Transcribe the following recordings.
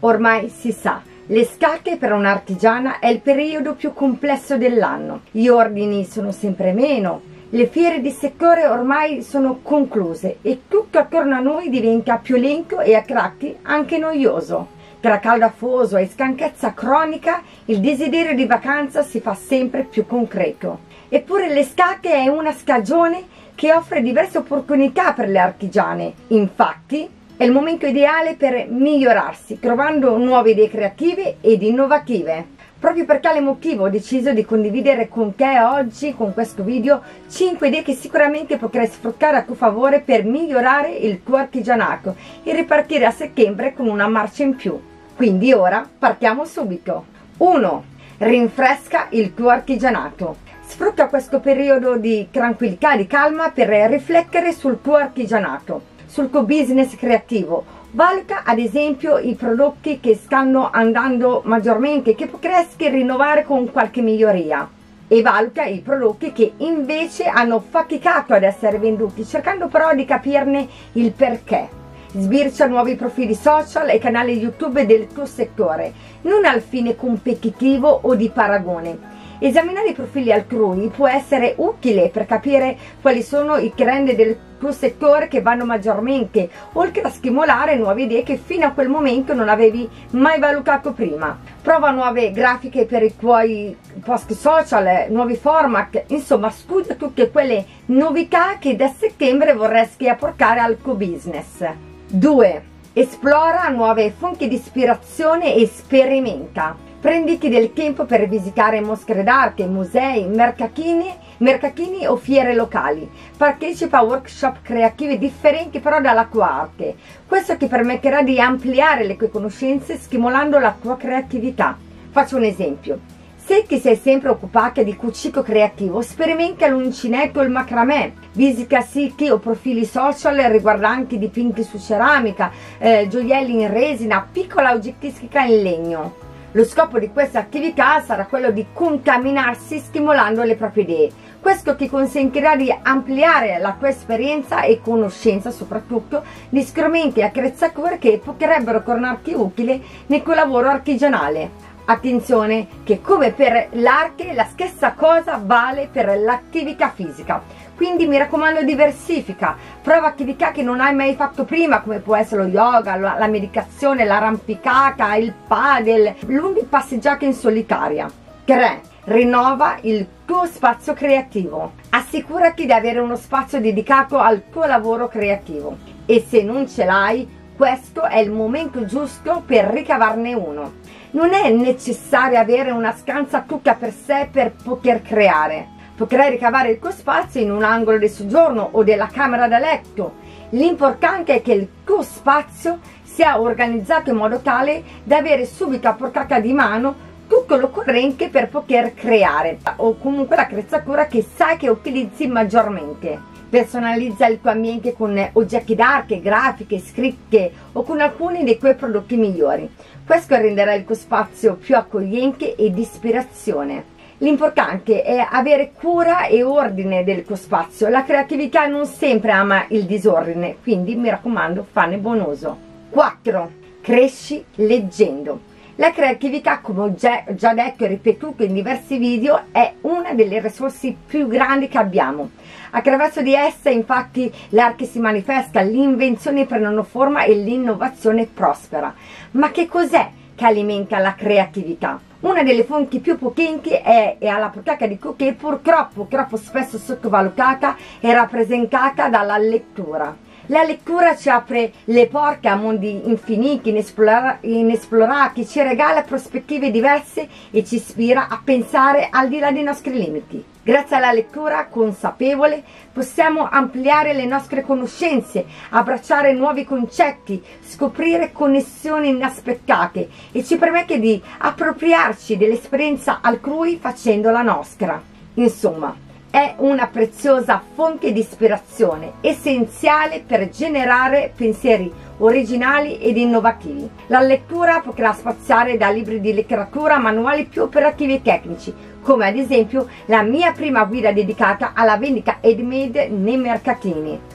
Ormai si sa, l'estate per un'artigiana è il periodo più complesso dell'anno. Gli ordini sono sempre meno, le fiere di settore ormai sono concluse e tutto attorno a noi diventa più lento e a tratti anche noioso. Tra caldo afoso e stanchezza cronica, il desiderio di vacanza si fa sempre più concreto. Eppure l'estate è una stagione che offre diverse opportunità per le artigiane. Infatti, è il momento ideale per migliorarsi, trovando nuove idee creative ed innovative. Proprio per tale motivo ho deciso di condividere con te oggi, con questo video, 5 idee che sicuramente potrai sfruttare a tuo favore per migliorare il tuo artigianato e ripartire a settembre con una marcia in più. Quindi ora partiamo subito. 1. Rinfresca il tuo artigianato. Sfrutta questo periodo di tranquillità, di calma per riflettere sul tuo artigianato, sul tuo business creativo. Valuta ad esempio i prodotti che stanno andando maggiormente, che potresti rinnovare con qualche miglioria, e valuta i prodotti che invece hanno faticato ad essere venduti, cercando però di capirne il perché. Sbircia nuovi profili social e canali YouTube del tuo settore, non al fine competitivo o di paragone. Esaminare i profili altrui può essere utile per capire quali sono i trend del tuo settore che vanno maggiormente, oltre a stimolare nuove idee che fino a quel momento non avevi mai valutato prima. Prova nuove grafiche per i tuoi post social, nuovi format, insomma studia tutte quelle novità che da settembre vorresti apportare al tuo business. 2. Esplora nuove fonti di ispirazione e sperimenta. Prenditi del tempo per visitare mostre d'arte, musei, mercatini o fiere locali. Partecipa a workshop creativi differenti però dalla tua arte. Questo ti permetterà di ampliare le tue conoscenze stimolando la tua creatività. Faccio un esempio. Se ti sei sempre occupata di cucito creativo, sperimenta l'uncinetto o il macramè. Visita siti o profili social riguardanti dipinti su ceramica, gioielli in resina, piccola oggettistica in legno. Lo scopo di questa attività sarà quello di contaminarsi stimolando le proprie idee. Questo ti consentirà di ampliare la tua esperienza e conoscenza soprattutto di strumenti e attrezzature che potrebbero tornarti utili nel tuo lavoro artigianale. Attenzione che come per l'arte la stessa cosa vale per l'attività fisica. Quindi mi raccomando, diversifica, prova attività che non hai mai fatto prima, come può essere lo yoga, la meditazione, l'arrampicata, il padel, lunghe passeggiate in solitaria. 3. Rinnova il tuo spazio creativo. Assicurati di avere uno spazio dedicato al tuo lavoro creativo e se non ce l'hai, questo è il momento giusto per ricavarne uno. Non è necessario avere una stanza tutta per sé per poter creare. Potrai ricavare il tuo spazio in un angolo del soggiorno o della camera da letto. L'importante è che il tuo spazio sia organizzato in modo tale da avere subito a portata di mano tutto l'occorrente per poter creare, o comunque l'attrezzatura che sai che utilizzi maggiormente. Personalizza il tuo ambiente con oggetti d'arte, grafiche, scritte o con alcuni dei tuoi prodotti migliori. Questo renderà il tuo spazio più accogliente e di ispirazione. L'importante è avere cura e ordine del tuo spazio. La creatività non sempre ama il disordine, quindi mi raccomando, fanne buon uso. 4. Cresci leggendo. La creatività, come ho già detto e ripetuto in diversi video, è una delle risorse più grandi che abbiamo. Attraverso di essa, infatti, l'arte si manifesta, le invenzioni prendono forma e l'innovazione prospera. Ma che cos'è che alimenta la creatività? Una delle fonti più potenti è alla portata di tutti e purtroppo troppo spesso sottovalutata e rappresentata dalla lettura. La lettura ci apre le porte a mondi infiniti, inesplorati, ci regala prospettive diverse e ci ispira a pensare al di là dei nostri limiti. Grazie alla lettura consapevole possiamo ampliare le nostre conoscenze, abbracciare nuovi concetti, scoprire connessioni inaspettate e ci permette di appropriarci dell'esperienza altrui facendola nostra. Insomma, è una preziosa fonte di ispirazione, essenziale per generare pensieri originali ed innovativi. La lettura potrà spaziare da libri di letteratura a manuali più operativi e tecnici, come ad esempio la mia prima guida dedicata alla vendita handmade nei mercatini.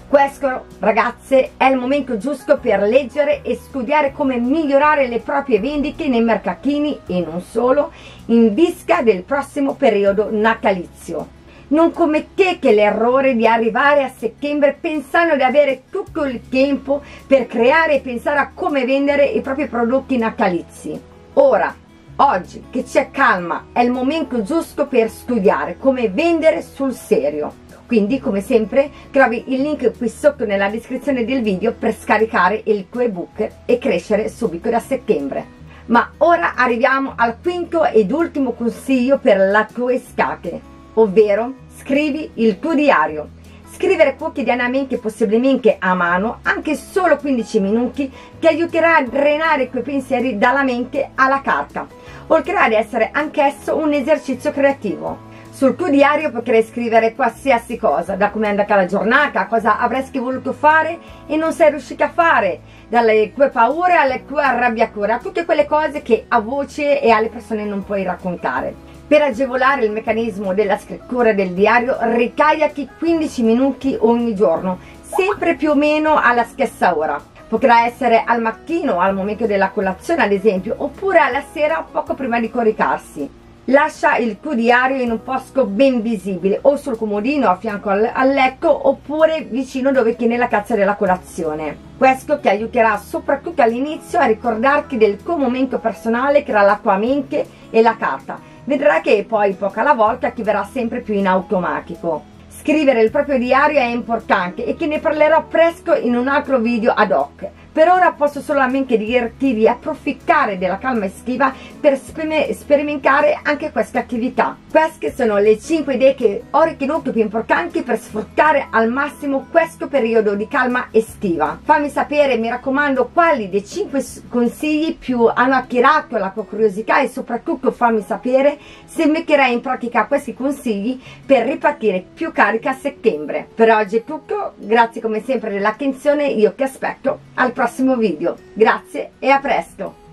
Questo, ragazze, è il momento giusto per leggere e studiare come migliorare le proprie vendite nei mercatini e non solo, in vista del prossimo periodo natalizio. Non commettete l'errore di arrivare a settembre pensando di avere tutto il tempo per creare e pensare a come vendere i propri prodotti natalizi. Ora, oggi che c'è calma, è il momento giusto per studiare come vendere sul serio. Quindi, come sempre, trovi il link qui sotto nella descrizione del video per scaricare il tuo ebook e crescere subito da settembre. Ma ora arriviamo al quinto ed ultimo consiglio per le tue scacche, ovvero scrivi il tuo diario. Scrivere quotidianamente, possibilmente a mano, anche solo 15 minuti, ti aiuterà a drenare i tuoi pensieri dalla mente alla carta, oltre ad essere anch'esso un esercizio creativo. Sul tuo diario potrai scrivere qualsiasi cosa, da come è andata la giornata, cosa avresti voluto fare e non sei riuscita a fare, dalle tue paure alle tue arrabbiature, a tutte quelle cose che a voce e alle persone non puoi raccontare. Per agevolare il meccanismo della scrittura del diario, ritagliati 15 minuti ogni giorno, sempre più o meno alla stessa ora. Potrà essere al mattino, al momento della colazione ad esempio, oppure alla sera poco prima di coricarsi. Lascia il tuo diario in un posto ben visibile, o sul comodino a fianco al letto, oppure vicino dove tieni la tazza della colazione. Questo ti aiuterà soprattutto all'inizio a ricordarti del tuo momento personale tra la tua mente e la carta. Vedrai che poi poco alla volta ti verrà sempre più in automatico. Scrivere il proprio diario è importante e te ne parlerò presto in un altro video ad hoc. Per ora posso solamente dirti di approfittare della calma estiva per sperimentare anche questa attività. Queste sono le 5 idee che ho ritenuto più importanti per sfruttare al massimo questo periodo di calma estiva. Fammi sapere, mi raccomando, quali dei 5 consigli più hanno attirato la tua curiosità e soprattutto fammi sapere se metterai in pratica questi consigli per ripartire più carica a settembre. Per oggi è tutto, grazie come sempre dell'attenzione, io ti aspetto al prossimo video. Grazie e a presto!